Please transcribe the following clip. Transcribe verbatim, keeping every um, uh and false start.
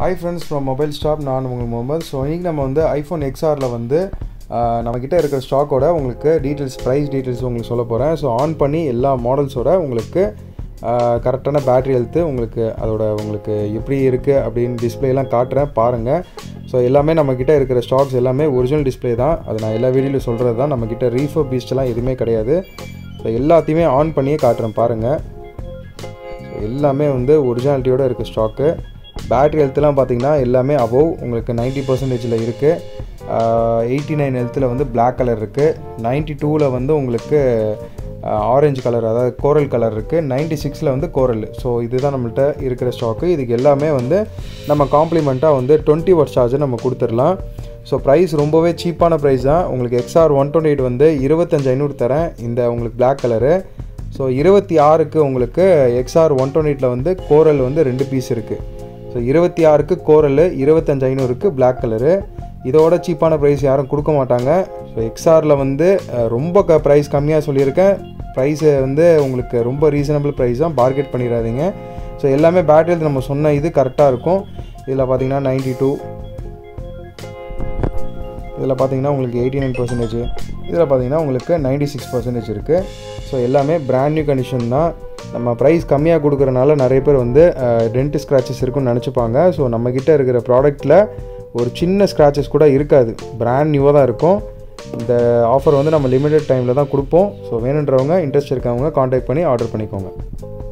Hi friends from Mobile Shop, நான் உங்கள் Mohammed. So இன்றைக்கி நம்ம வந்து ஐஃபோன் எக்ஸ்ஆரில் வந்து நம்மக்கிட்ட இருக்கிற ஸ்டாக்கோட உங்களுக்கு டீட்டெயில்ஸ் ப்ரைஸ் டீட்டெயில்ஸ் உங்களுக்கு சொல்ல போகிறேன். ஸோ ஆன் பண்ணி எல்லா மாடல்ஸோட உங்களுக்கு கரெக்டான பேட்ரி ஹெல்த்து உங்களுக்கு அதோட உங்களுக்கு எப்படி இருக்குது அப்படின்னு டிஸ்பிளேலாம் காட்டுறேன் பாருங்கள். ஸோ எல்லாமே நம்மக்கிட்ட இருக்கிற ஸ்டாக்ஸ் எல்லாமே ஒரிஜினல் டிஸ்பிளே தான். அது நான் எல்லா வீடியோவில் சொல்கிறது தான். நம்மக்கிட்ட ரீஃபர் பீஸ்ட்லாம் எதுவுமே கிடையாது. ஸோ எல்லாத்தையுமே ஆன் பண்ணியே காட்டுறேன் பாருங்கள். ஸோ எல்லாமே வந்து ஒரிஜினாலிட்டியோடு இருக்குது ஸ்டாக்கு. பேட்ரி ஹெல்த்துலாம் பார்த்திங்கன்னா எல்லாமே அபோவ் உங்களுக்கு நைன்ட்டி பர்சன்டேஜில் இருக்குது. எயிட்டி நைன் ஹெல்த்தில் வந்து பிளாக் கலர் இருக்குது. நைன்ட்டி டூவில் வந்து உங்களுக்கு ஆரஞ்சு கலர் அதாவது கோரல் கலர் இருக்குது. நைன்ட்டி சிக்ஸில் வந்து கோரல். ஸோ இதுதான் நம்மள்கிட்ட இருக்கிற ஸ்டாக்கு. இதுக்கு எல்லாமே வந்து நம்ம காம்ப்ளிமெண்ட்டாக வந்து டுவெண்ட்டி வாட் சார்ஜர் நம்ம கொடுத்துடலாம். ஸோ ப்ரைஸ் ரொம்பவே சீப்பான ப்ரைஸ் தான். உங்களுக்கு எக்ஸ்ஆர் ஒன் டுவெண்ட்டி எயிட் வந்து இருபத்தஞ்சு ஐநூறு தரேன் இந்த உங்களுக்கு பிளாக் கலரு. ஸோ இருபத்தி ஆறுக்கு உங்களுக்கு எக்ஸ்ஆர் ஒன் டுவெண்ட்டி எயிட்டில் வந்து கோரல் வந்து ரெண்டு பீஸ் இருக்குது. ஸோ இருபத்தி ஆறுக்கு கோரல், இருபத்தஞ்சு ஐநூறுக்கு பிளாக் கலரு. இதோட சீப்பான ப்ரைஸ் யாரும் கொடுக்க மாட்டாங்க. ஸோ எக்ஸ்ஆரில் வந்து ரொம்ப க ப்ரைஸ் கம்மியாக சொல்லியிருக்கேன். ப்ரைஸு வந்து உங்களுக்கு ரொம்ப ரீசனபிள் ப்ரைஸ் தான், பார்கெட் பண்ணிடாதீங்க. ஸோ எல்லாமே பேட்டரி நம்ம சொன்ன இது கரெக்டாக இருக்கும். இதில் பார்த்தீங்கன்னா நைன்ட்டி டூ, இதில் பார்த்தீங்கன்னா உங்களுக்கு எயிட்டி நைன் பர்சன்டேஜ், இதில் பார்த்தீங்கன்னா உங்களுக்கு நைன்ட்டி சிக்ஸ் பர்சன்டேஜ் இருக்குது. ஸோ எல்லாமே பிராண்ட் நியூ கண்டிஷன் தான். நம்ம ப்ரைஸ் கம்மியாக கொடுக்குறனால நிறைய பேர் வந்து டென்ட் ஸ்க்ராச்சஸ் இருக்குன்னு நினச்சிப்பாங்க. ஸோ நம்மக்கிட்ட இருக்கிற ப்ராடக்ட்டில் ஒரு சின்ன ஸ்க்ராச்சஸ் கூட இருக்காது, பிராண்ட் நியூவாக தான் இருக்கும். இந்த ஆஃபர் வந்து நம்ம லிமிடெட் டைமில் தான் கொடுப்போம். ஸோ வேணுன்றவங்க இன்ட்ரெஸ்ட் இருக்கவங்க காண்டாக்ட் பண்ணி ஆர்டர் பண்ணிக்கோங்க.